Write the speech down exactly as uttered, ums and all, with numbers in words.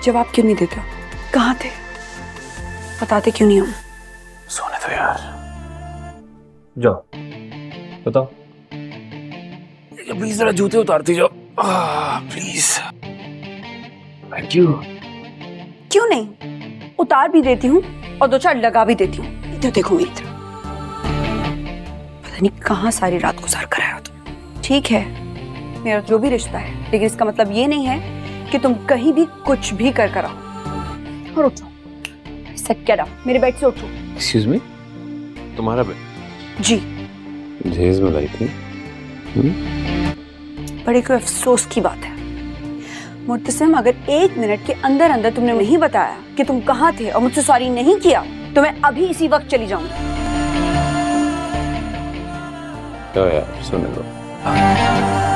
जवाब क्यों नहीं देते हो? कहाँ थे? बताते क्यों नहीं हो? सोने दो यार। जाओ बताओ। प्लीज जरा जूते उतारती जाओ प्लीज। Thank you. क्यों नहीं, उतार भी देती हूँ और दो चार लगा भी देती हूँ। इधर देखो मेरी तरफ। पता नहीं कहाँ सारी रात गुजार कर आए हो तुम। ठीक है, मेरा जो भी रिश्ता है, लेकिन इसका मतलब ये नहीं है कि तुम कहीं भी कुछ भी कर कर आओ। और उठो, गेट अप, मेरे बेड से उठो। एक्सक्यूज मी, तुम्हारा बेड? जी। जहेज में लाई थी। बड़े कोई अफसोस की बात है मुर्तसिम, अगर एक मिनट के अंदर अंदर तुमने नहीं बताया कि तुम कहाँ थे और मुझसे सॉरी नहीं किया तो मैं अभी इसी वक्त चली जाऊंगी। तो यार सुन लो।